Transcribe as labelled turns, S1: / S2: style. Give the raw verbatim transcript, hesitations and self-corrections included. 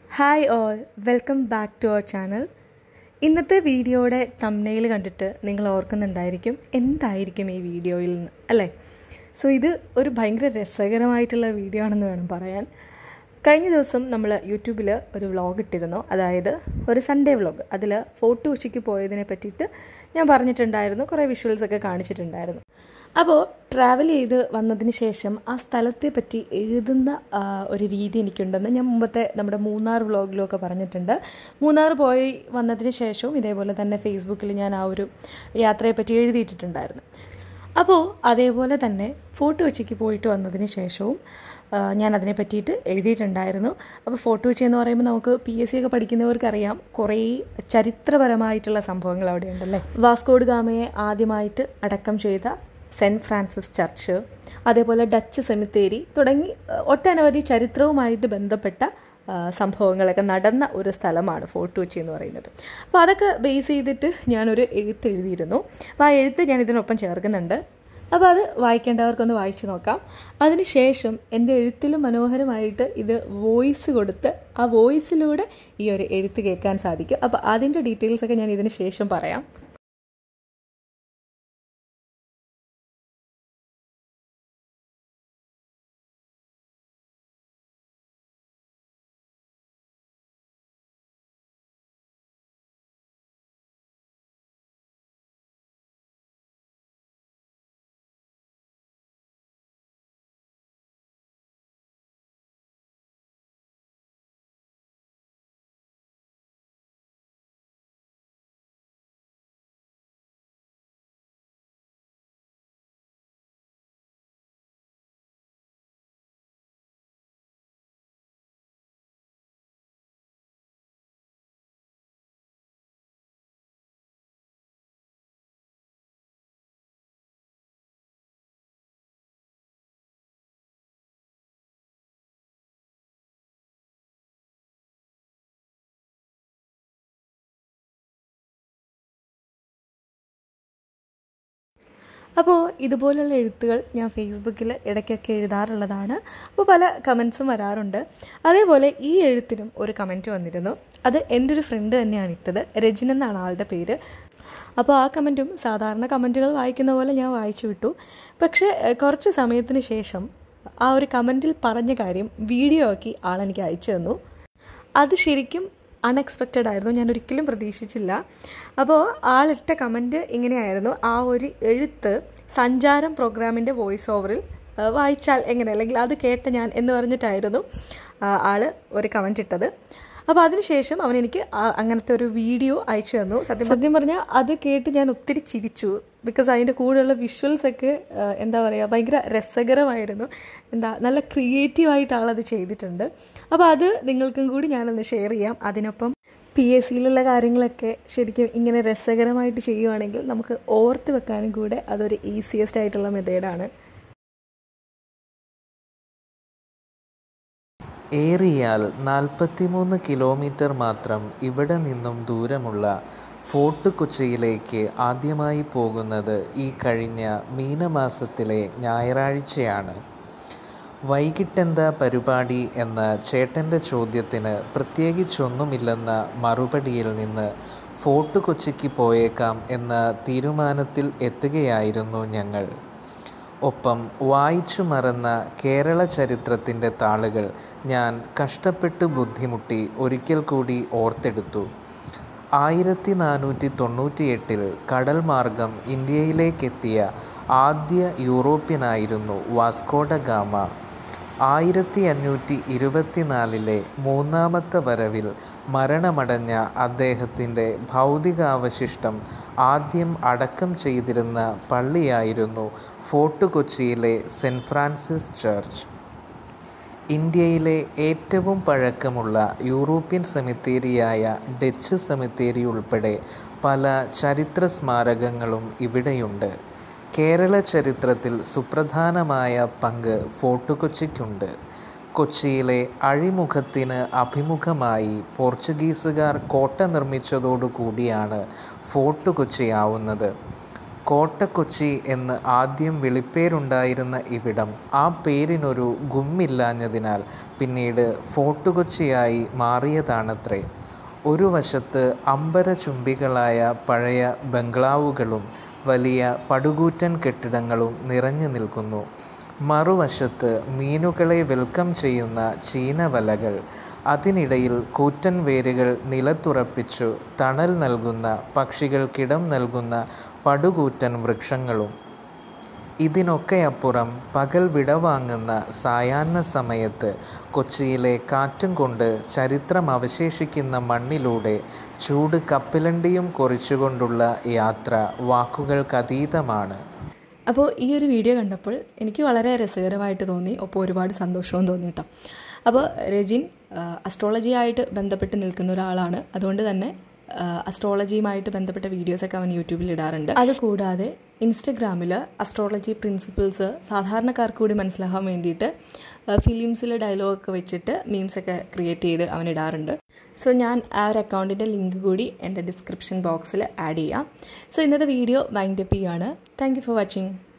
S1: Hi all, welcome back to our channel. ഇന്നത്തെ വീഡിയോയുടെ thumbnail കണ്ടിട്ട് നിങ്ങൾ ഓർക്കുന്നുണ്ടായിരിക്കും എന്തായിരിക്കും ഈ വീഡിയോയിൽ നിന്ന്, അല്ലേ? സോ ഇത് ഒരു ഭയങ്കര രസകരമായിട്ടുള്ള വീഡിയോ ആണെന്ന് വേണം പറയാൻ. കഴിഞ്ഞ ദിവസം നമ്മൾ യൂട്യൂബിൽ ഒരു വ്ളോഗ് ഇട്ടിരുന്നു, അതായത് ഒരു സൺഡേ വ്ളോഗ്. അതിൽ ഫോർട്ട് കൊച്ചിക്ക് പോയതിനെ പറ്റിയിട്ട് ഞാൻ പറഞ്ഞിട്ടുണ്ടായിരുന്നു, കുറേ വിഷ്വൽസൊക്കെ കാണിച്ചിട്ടുണ്ടായിരുന്നു. അപ്പോൾ ട്രാവൽ ചെയ്ത് വന്നതിന് ശേഷം ആ സ്ഥലത്തെ പറ്റി എഴുതുന്ന ഒരു രീതി എനിക്കുണ്ടെന്ന് ഞാൻ മുമ്പത്തെ നമ്മുടെ മൂന്നാർ വ്ളോഗിലൊക്കെ പറഞ്ഞിട്ടുണ്ട്. മൂന്നാർ പോയി വന്നതിന് ശേഷവും ഇതേപോലെ തന്നെ ഫേസ്ബുക്കിൽ ഞാൻ ആ ഒരു യാത്രയെ പറ്റി എഴുതിയിട്ടുണ്ടായിരുന്നു. അപ്പോൾ അതേപോലെ തന്നെ ഫോർട്ട് കൊച്ചിക്ക് പോയിട്ട് വന്നതിന് ശേഷവും ഞാൻ അതിനെ പറ്റിയിട്ട് എഴുതിയിട്ടുണ്ടായിരുന്നു. അപ്പോൾ ഫോർട്ട് കൊച്ചി എന്ന് പറയുമ്പോൾ നമുക്ക് പി എസ് സി ഒക്കെ പഠിക്കുന്നവർക്കറിയാം, കുറേ ചരിത്രപരമായിട്ടുള്ള സംഭവങ്ങൾ അവിടെ ഉണ്ടല്ലേ. വാസ്കോഡ് ഗാമയെ ആദ്യമായിട്ട് അടക്കം ചെയ്ത സെൻറ്റ് ഫ്രാൻസിസ് ചർച്ച്, അതേപോലെ ഡച്ച് സെമിത്തേരി തുടങ്ങി ഒട്ടനവധി ചരിത്രവുമായിട്ട് ബന്ധപ്പെട്ട സംഭവങ്ങളൊക്കെ നടന്ന ഒരു സ്ഥലമാണ് ഫോർട്ട് കൊച്ചി എന്ന് പറയുന്നത്. അപ്പോൾ അതൊക്കെ ബേസ് ചെയ്തിട്ട് ഞാനൊരു എഴുത്ത് എഴുതിയിരുന്നു. അപ്പോൾ ആ എഴുത്ത് ഞാൻ ഇതിനൊപ്പം ചേർക്കുന്നുണ്ട്. അപ്പോൾ അത് വായിക്കേണ്ടവർക്കൊന്ന് വായിച്ചു നോക്കാം. അതിനുശേഷം എൻ്റെ എഴുത്തിൽ മനോഹരമായിട്ട് ഇത് വോയിസ് കൊടുത്ത് ആ വോയിസിലൂടെ ഈ ഒരു എഴുത്ത് കേൾക്കാൻ സാധിക്കും. അപ്പോൾ അതിൻ്റെ ഡീറ്റെയിൽസൊക്കെ ഞാൻ ഇതിന് ശേഷം പറയാം. അപ്പോൾ ഇതുപോലുള്ള എഴുത്തുകൾ ഞാൻ ഫേസ്ബുക്കിൽ ഇടയ്ക്കൊക്കെ എഴുതാറുള്ളതാണ്. അപ്പോൾ പല കമൻസും വരാറുണ്ട്. അതേപോലെ ഈ എഴുത്തിനും ഒരു കമൻറ്റ് വന്നിരുന്നു. അത് എൻ്റെ ഒരു ഫ്രണ്ട് തന്നെയാണ് ഇട്ടത്, രജിൻ എന്നാണ് ആളുടെ പേര്. അപ്പോൾ ആ കമൻറ്റും സാധാരണ കമൻറ്റുകൾ വായിക്കുന്ന പോലെ ഞാൻ വായിച്ചു വിട്ടു. പക്ഷേ കുറച്ച് സമയത്തിന് ശേഷം ആ ഒരു കമൻറ്റിൽ പറഞ്ഞ കാര്യം വീഡിയോ ആക്കി ആളെനിക്ക് അയച്ചു തന്നു. അത് ശരിക്കും അൺഎക്സ്പെക്റ്റഡ് ആയിരുന്നു, ഞാൻ ഒരിക്കലും പ്രതീക്ഷിച്ചില്ല. അപ്പോൾ ആളിട്ട കമൻറ്റ് ഇങ്ങനെയായിരുന്നു: ആ ഒരു എഴുത്ത് സഞ്ചാരം പ്രോഗ്രാമിൻ്റെ വോയിസ് ഓവറിൽ വായിച്ചാൽ എങ്ങനെ, അല്ലെങ്കിൽ അത് കേട്ട ഞാൻ എന്ന് പറഞ്ഞിട്ടായിരുന്നു ആൾ ഒരു കമൻറ്റ് ഇട്ടത്. അപ്പോൾ അതിനുശേഷം അവൻ എനിക്ക് അങ്ങനത്തെ ഒരു വീഡിയോ അയച്ചു തന്നു. സത്യം സത്യം പറഞ്ഞാൽ അത് കേട്ട് ഞാൻ ഒത്തിരി ചിരിച്ചു. ബിക്കോസ് അതിൻ്റെ കൂടെയുള്ള വിഷ്വൽസൊക്കെ എന്താ പറയുക, ഭയങ്കര രസകരമായിരുന്നു. എന്താ നല്ല ക്രിയേറ്റീവായിട്ട് ആളത് ചെയ്തിട്ടുണ്ട്. അപ്പോൾ അത് നിങ്ങൾക്കും കൂടി ഞാനൊന്ന് ഷെയർ ചെയ്യാം. അതിനൊപ്പം പി എസ് സിയിലുള്ള കാര്യങ്ങളൊക്കെ ശരിക്കും ഇങ്ങനെ രസകരമായിട്ട് ചെയ്യുവാണെങ്കിൽ നമുക്ക് ഓർത്ത് വെക്കാനും കൂടെ അതൊരു ഈസിയസ്റ്റ് ആയിട്ടുള്ള മെത്തേഡാണ്.
S2: ഏറിയാൽ നാൽപ്പത്തിമൂന്ന് കിലോമീറ്റർ മാത്രം ഇവിടെ നിന്നും ദൂരമുള്ള ഫോർട്ട് കൊച്ചിയിലേക്ക് ആദ്യമായി പോകുന്നത് ഈ കഴിഞ്ഞ മീനമാസത്തിലെ ഞായറാഴ്ചയാണ്. വൈകിട്ടെന്താ പരിപാടി എന്ന ചേട്ടൻ്റെ ചോദ്യത്തിന് പ്രത്യേകിച്ചൊന്നുമില്ലെന്ന മറുപടിയിൽ നിന്ന് ഫോർട്ട് കൊച്ചിക്ക് പോയേക്കാം എന്ന തീരുമാനത്തിൽ എത്തുകയായിരുന്നു ഞങ്ങൾ. ഒപ്പം വായിച്ചു മറന്ന കേരള ചരിത്രത്തിൻ്റെ താളുകൾ ഞാൻ കഷ്ടപ്പെട്ട് ബുദ്ധിമുട്ടി ഒരിക്കൽ കൂടി ഓർത്തെടുത്തു. ആയിരത്തി നാനൂറ്റി തൊണ്ണൂറ്റി എട്ടിൽ കടൽ മാർഗം ഇന്ത്യയിലേക്കെത്തിയ ആദ്യ യൂറോപ്യനായിരുന്നു വാസ്കോഡ ഗാമ. ആയിരത്തി അഞ്ഞൂറ്റി ഇരുപത്തിനാലിലെ മൂന്നാമത്തെ വരവിൽ മരണമടഞ്ഞ അദ്ദേഹത്തിൻ്റെ ഭൗതികാവശിഷ്ടം ആദ്യം അടക്കം ചെയ്തിരുന്ന പള്ളിയായിരുന്നു ഫോർട്ട് കൊച്ചിയിലെ സെൻറ്റ് ഫ്രാൻസിസ് ചർച്ച്. ഇന്ത്യയിലെ ഏറ്റവും പഴക്കമുള്ള യൂറോപ്യൻ സെമിത്തേരിയായ ഡച്ച് സെമിത്തേരി ഉൾപ്പെടെ പല ചരിത്ര സ്മാരകങ്ങളും ഇവിടെയുണ്ട്. കേരള ചരിത്രത്തിൽ സുപ്രധാനമായ പങ്ക് ഫോർട്ട് കൊച്ചിക്കുണ്ട്. കൊച്ചിയിലെ അഴിമുഖത്തിന് അഭിമുഖമായി പോർച്ചുഗീസുകാർ കോട്ട നിർമ്മിച്ചതോടുകൂടിയാണ് ഫോർട്ട് കൊച്ചിയാവുന്നത്. കോട്ടക്കൊച്ചി എന്ന് ആദ്യം വിളിപ്പേരുണ്ടായിരുന്ന ഇവിടം ആ പേരിനൊരു ഗുമ്മില്ലാഞ്ഞതിനാൽ പിന്നീട് ഫോർട്ട് കൊച്ചിയായി മാറിയതാണത്രേ. ഒരു വശത്ത് അമ്പരചുംബികളായ പഴയ ബംഗ്ലാവുകളും വലിയ പടുകൂറ്റൻ കെട്ടിടങ്ങളും നിറഞ്ഞു നിൽക്കുന്നു. മറുവശത്ത് മീനുകളെ വെൽക്കം ചെയ്യുന്ന ചീനവലകൾ, അതിനിടയിൽ കൂറ്റൻ വേരുകൾ നിലത്തുറപ്പിച്ചു തണൽ നൽകുന്ന പക്ഷികൾക്കിടം നൽകുന്ന പടുകൂറ്റൻ വൃക്ഷങ്ങളും. ഇതിനൊക്കെയപ്പുറം പകൽ വിടവാങ്ങുന്ന സായാഹ്ന സമയത്ത് കൊച്ചിയിലെ കാറ്റും കൊണ്ട് ചരിത്രം അവശേഷിക്കുന്ന മണ്ണിലൂടെ ചൂട് കപ്പിലണ്ടിയും കുറിച്ചുകൊണ്ടുള്ള യാത്ര വാക്കുകൾക്കതീതമാണ്.
S1: അപ്പോൾ ഈ ഒരു വീഡിയോ കണ്ടപ്പോൾ എനിക്ക് വളരെ രസകരമായിട്ട് തോന്നി, ഒപ്പം ഒരുപാട് സന്തോഷവും തോന്നി കേട്ടോ. അപ്പോൾ രജിൻ അസ്ട്രോളജി ആയിട്ട് ബന്ധപ്പെട്ട് നിൽക്കുന്ന ഒരാളാണ്. അതുകൊണ്ട് തന്നെ അസ്ട്രോളജിയുമായിട്ട് ബന്ധപ്പെട്ട വീഡിയോസൊക്കെ അവൻ യൂട്യൂബിൽ ഇടാറുണ്ട്. അതുകൂടാതെ ഇൻസ്റ്റഗ്രാമിൽ അസ്ട്രോളജി പ്രിൻസിപ്പിൾസ് സാധാരണക്കാർക്ക് കൂടി മനസ്സിലാക്കാൻ വേണ്ടിയിട്ട് ഫിലിംസിൽ ഡയലോഗൊക്കെ വെച്ചിട്ട് മീംസൊക്കെ ക്രിയേറ്റ് ചെയ്ത് അവൻ ഇടാറുണ്ട്. സോ ഞാൻ ആ ഒരു അക്കൗണ്ടിൻ്റെ ലിങ്ക് കൂടി എൻ്റെ ഡിസ്ക്രിപ്ഷൻ ബോക്സിൽ ആഡ് ചെയ്യാം. സോ ഇന്നത്തെ വീഡിയോ വൈൻഡ് അപ്പ് ചെയ്യുകയാണ്. Thank you for watching.